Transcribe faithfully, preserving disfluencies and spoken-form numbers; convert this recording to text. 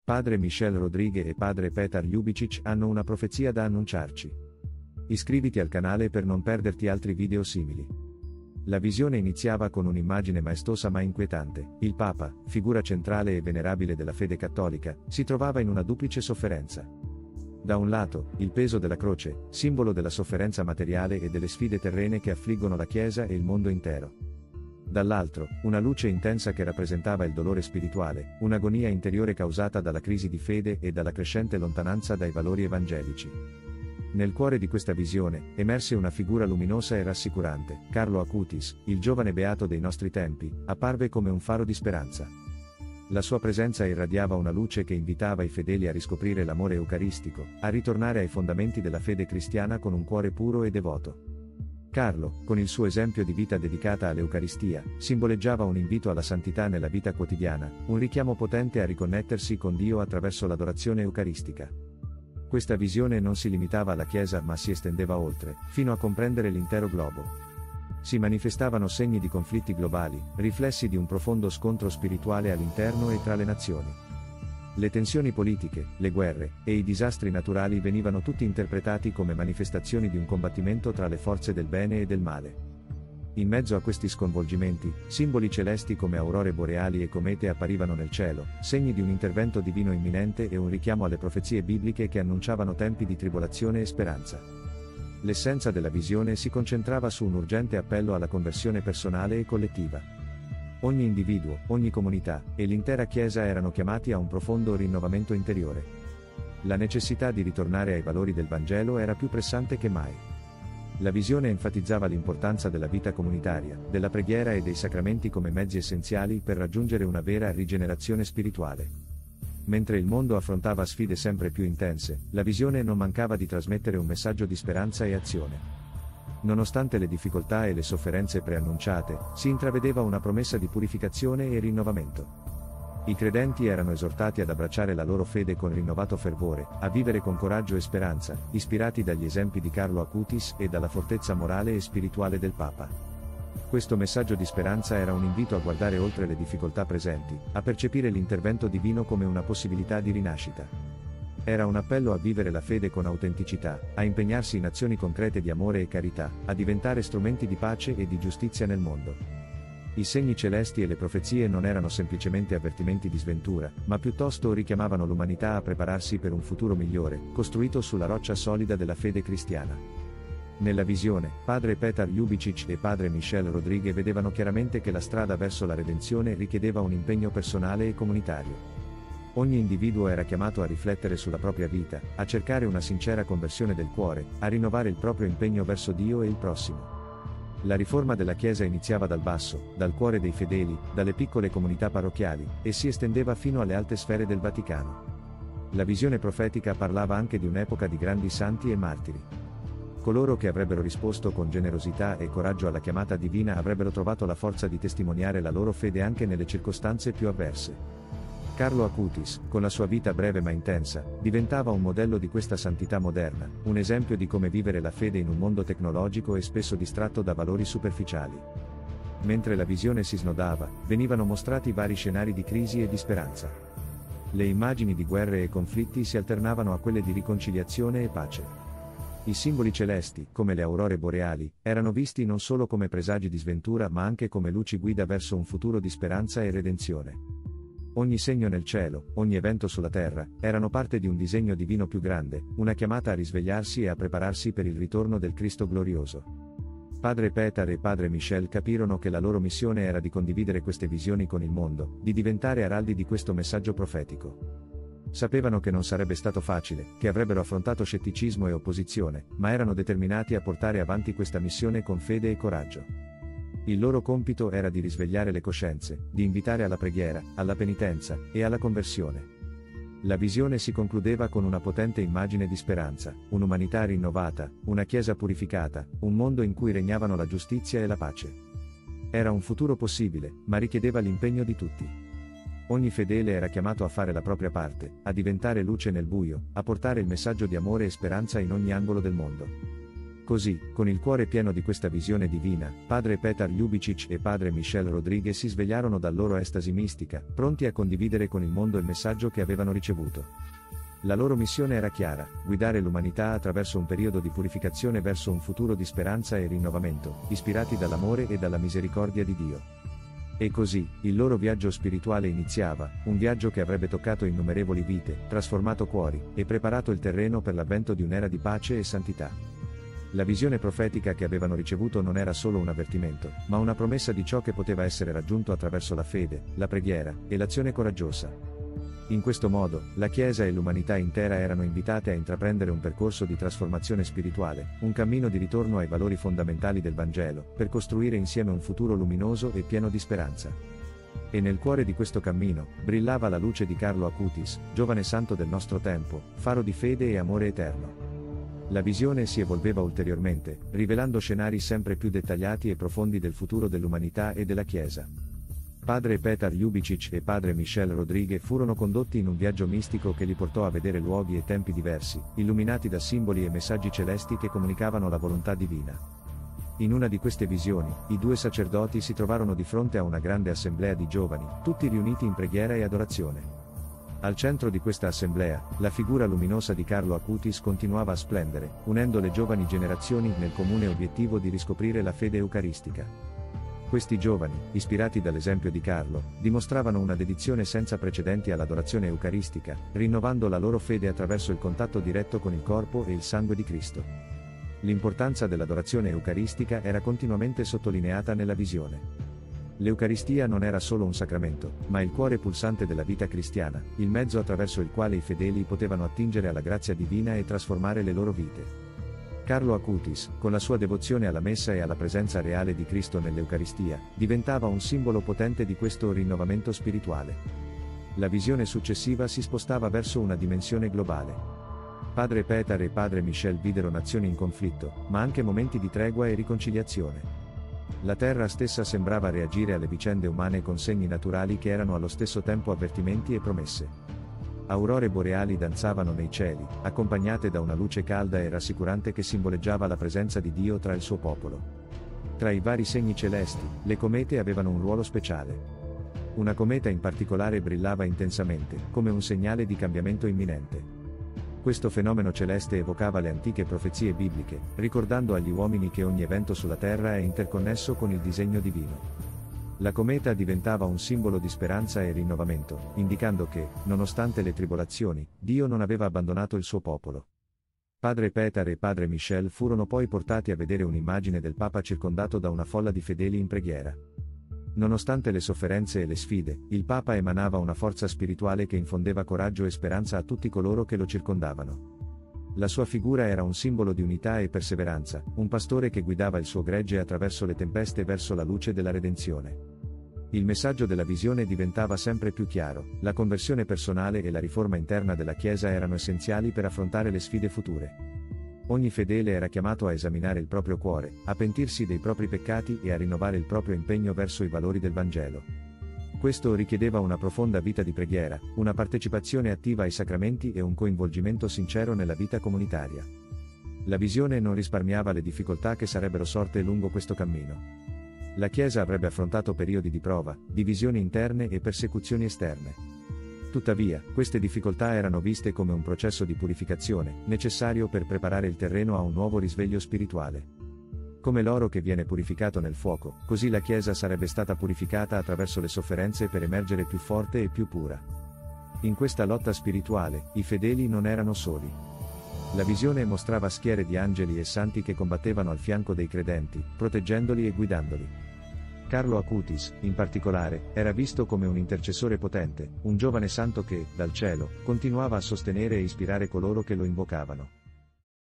Padre Michel Rodriguez e padre Petar Ljubicic hanno una profezia da annunciarci. Iscriviti al canale per non perderti altri video simili. La visione iniziava con un'immagine maestosa ma inquietante. Il Papa, figura centrale e venerabile della fede cattolica, si trovava in una duplice sofferenza. Da un lato, il peso della croce, simbolo della sofferenza materiale e delle sfide terrene che affliggono la Chiesa e il mondo intero. Dall'altro, una luce intensa che rappresentava il dolore spirituale, un'agonia interiore causata dalla crisi di fede e dalla crescente lontananza dai valori evangelici. Nel cuore di questa visione, emerse una figura luminosa e rassicurante. Carlo Acutis, il giovane beato dei nostri tempi, apparve come un faro di speranza. La sua presenza irradiava una luce che invitava i fedeli a riscoprire l'amore eucaristico, a ritornare ai fondamenti della fede cristiana con un cuore puro e devoto. Carlo, con il suo esempio di vita dedicata all'Eucaristia, simboleggiava un invito alla santità nella vita quotidiana, un richiamo potente a riconnettersi con Dio attraverso l'adorazione eucaristica. Questa visione non si limitava alla Chiesa ma si estendeva oltre, fino a comprendere l'intero globo. Si manifestavano segni di conflitti globali, riflessi di un profondo scontro spirituale all'interno e tra le nazioni. Le tensioni politiche, le guerre, e i disastri naturali venivano tutti interpretati come manifestazioni di un combattimento tra le forze del bene e del male. In mezzo a questi sconvolgimenti, simboli celesti come aurore boreali e comete apparivano nel cielo, segni di un intervento divino imminente e un richiamo alle profezie bibliche che annunciavano tempi di tribolazione e speranza. L'essenza della visione si concentrava su un urgente appello alla conversione personale e collettiva. Ogni individuo, ogni comunità, e l'intera Chiesa erano chiamati a un profondo rinnovamento interiore. La necessità di ritornare ai valori del Vangelo era più pressante che mai. La visione enfatizzava l'importanza della vita comunitaria, della preghiera e dei sacramenti come mezzi essenziali per raggiungere una vera rigenerazione spirituale. Mentre il mondo affrontava sfide sempre più intense, la visione non mancava di trasmettere un messaggio di speranza e azione. Nonostante le difficoltà e le sofferenze preannunciate, si intravedeva una promessa di purificazione e rinnovamento. I credenti erano esortati ad abbracciare la loro fede con rinnovato fervore, a vivere con coraggio e speranza, ispirati dagli esempi di Carlo Acutis e dalla fortezza morale e spirituale del Papa. Questo messaggio di speranza era un invito a guardare oltre le difficoltà presenti, a percepire l'intervento divino come una possibilità di rinascita. Era un appello a vivere la fede con autenticità, a impegnarsi in azioni concrete di amore e carità, a diventare strumenti di pace e di giustizia nel mondo. I segni celesti e le profezie non erano semplicemente avvertimenti di sventura, ma piuttosto richiamavano l'umanità a prepararsi per un futuro migliore, costruito sulla roccia solida della fede cristiana. Nella visione, padre Petar Ljubicic e padre Michel Rodriguez vedevano chiaramente che la strada verso la redenzione richiedeva un impegno personale e comunitario. Ogni individuo era chiamato a riflettere sulla propria vita, a cercare una sincera conversione del cuore, a rinnovare il proprio impegno verso Dio e il prossimo. La riforma della Chiesa iniziava dal basso, dal cuore dei fedeli, dalle piccole comunità parrocchiali, e si estendeva fino alle alte sfere del Vaticano. La visione profetica parlava anche di un'epoca di grandi santi e martiri. Coloro che avrebbero risposto con generosità e coraggio alla chiamata divina avrebbero trovato la forza di testimoniare la loro fede anche nelle circostanze più avverse. Carlo Acutis, con la sua vita breve ma intensa, diventava un modello di questa santità moderna, un esempio di come vivere la fede in un mondo tecnologico e spesso distratto da valori superficiali. Mentre la visione si snodava, venivano mostrati vari scenari di crisi e di speranza. Le immagini di guerre e conflitti si alternavano a quelle di riconciliazione e pace. I simboli celesti, come le aurore boreali, erano visti non solo come presagi di sventura ma anche come luci guida verso un futuro di speranza e redenzione. Ogni segno nel cielo, ogni evento sulla terra, erano parte di un disegno divino più grande, una chiamata a risvegliarsi e a prepararsi per il ritorno del Cristo glorioso. Padre Petar e padre Michel capirono che la loro missione era di condividere queste visioni con il mondo, di diventare araldi di questo messaggio profetico. Sapevano che non sarebbe stato facile, che avrebbero affrontato scetticismo e opposizione, ma erano determinati a portare avanti questa missione con fede e coraggio. Il loro compito era di risvegliare le coscienze, di invitare alla preghiera, alla penitenza, e alla conversione. La visione si concludeva con una potente immagine di speranza, un'umanità rinnovata, una Chiesa purificata, un mondo in cui regnavano la giustizia e la pace. Era un futuro possibile, ma richiedeva l'impegno di tutti. Ogni fedele era chiamato a fare la propria parte, a diventare luce nel buio, a portare il messaggio di amore e speranza in ogni angolo del mondo. Così, con il cuore pieno di questa visione divina, padre Petar Ljubicic e padre Michel Rodriguez si svegliarono dal loro estasi mistica, pronti a condividere con il mondo il messaggio che avevano ricevuto. La loro missione era chiara: guidare l'umanità attraverso un periodo di purificazione verso un futuro di speranza e rinnovamento, ispirati dall'amore e dalla misericordia di Dio. E così, il loro viaggio spirituale iniziava, un viaggio che avrebbe toccato innumerevoli vite, trasformato cuori, e preparato il terreno per l'avvento di un'era di pace e santità. La visione profetica che avevano ricevuto non era solo un avvertimento, ma una promessa di ciò che poteva essere raggiunto attraverso la fede, la preghiera, e l'azione coraggiosa. In questo modo, la Chiesa e l'umanità intera erano invitate a intraprendere un percorso di trasformazione spirituale, un cammino di ritorno ai valori fondamentali del Vangelo, per costruire insieme un futuro luminoso e pieno di speranza. E nel cuore di questo cammino, brillava la luce di Carlo Acutis, giovane santo del nostro tempo, faro di fede e amore eterno. La visione si evolveva ulteriormente, rivelando scenari sempre più dettagliati e profondi del futuro dell'umanità e della Chiesa. Padre Petar Ljubicic e padre Michel Rodriguez furono condotti in un viaggio mistico che li portò a vedere luoghi e tempi diversi, illuminati da simboli e messaggi celesti che comunicavano la volontà divina. In una di queste visioni, i due sacerdoti si trovarono di fronte a una grande assemblea di giovani, tutti riuniti in preghiera e adorazione. Al centro di questa assemblea, la figura luminosa di Carlo Acutis continuava a splendere, unendo le giovani generazioni nel comune obiettivo di riscoprire la fede eucaristica. Questi giovani, ispirati dall'esempio di Carlo, dimostravano una dedizione senza precedenti all'adorazione eucaristica, rinnovando la loro fede attraverso il contatto diretto con il corpo e il sangue di Cristo. L'importanza dell'adorazione eucaristica era continuamente sottolineata nella visione. L'Eucaristia non era solo un sacramento, ma il cuore pulsante della vita cristiana, il mezzo attraverso il quale i fedeli potevano attingere alla grazia divina e trasformare le loro vite. Carlo Acutis, con la sua devozione alla Messa e alla presenza reale di Cristo nell'Eucaristia, diventava un simbolo potente di questo rinnovamento spirituale. La visione successiva si spostava verso una dimensione globale. Padre Petar e padre Michel videro nazioni in conflitto, ma anche momenti di tregua e riconciliazione. La terra stessa sembrava reagire alle vicende umane con segni naturali che erano allo stesso tempo avvertimenti e promesse. Aurore boreali danzavano nei cieli, accompagnate da una luce calda e rassicurante che simboleggiava la presenza di Dio tra il suo popolo. Tra i vari segni celesti, le comete avevano un ruolo speciale. Una cometa in particolare brillava intensamente, come un segnale di cambiamento imminente. Questo fenomeno celeste evocava le antiche profezie bibliche, ricordando agli uomini che ogni evento sulla terra è interconnesso con il disegno divino. La cometa diventava un simbolo di speranza e rinnovamento, indicando che, nonostante le tribolazioni, Dio non aveva abbandonato il suo popolo. Padre Petar e padre Michel furono poi portati a vedere un'immagine del Papa circondato da una folla di fedeli in preghiera. Nonostante le sofferenze e le sfide, il Papa emanava una forza spirituale che infondeva coraggio e speranza a tutti coloro che lo circondavano. La sua figura era un simbolo di unità e perseveranza, un pastore che guidava il suo gregge attraverso le tempeste verso la luce della redenzione. Il messaggio della visione diventava sempre più chiaro: la conversione personale e la riforma interna della Chiesa erano essenziali per affrontare le sfide future. Ogni fedele era chiamato a esaminare il proprio cuore, a pentirsi dei propri peccati e a rinnovare il proprio impegno verso i valori del Vangelo. Questo richiedeva una profonda vita di preghiera, una partecipazione attiva ai sacramenti e un coinvolgimento sincero nella vita comunitaria. La visione non risparmiava le difficoltà che sarebbero sorte lungo questo cammino. La Chiesa avrebbe affrontato periodi di prova, divisioni interne e persecuzioni esterne. Tuttavia, queste difficoltà erano viste come un processo di purificazione, necessario per preparare il terreno a un nuovo risveglio spirituale. Come l'oro che viene purificato nel fuoco, così la Chiesa sarebbe stata purificata attraverso le sofferenze per emergere più forte e più pura. In questa lotta spirituale, i fedeli non erano soli. La visione mostrava schiere di angeli e santi che combattevano al fianco dei credenti, proteggendoli e guidandoli. Carlo Acutis, in particolare, era visto come un intercessore potente, un giovane santo che, dal cielo, continuava a sostenere e ispirare coloro che lo invocavano.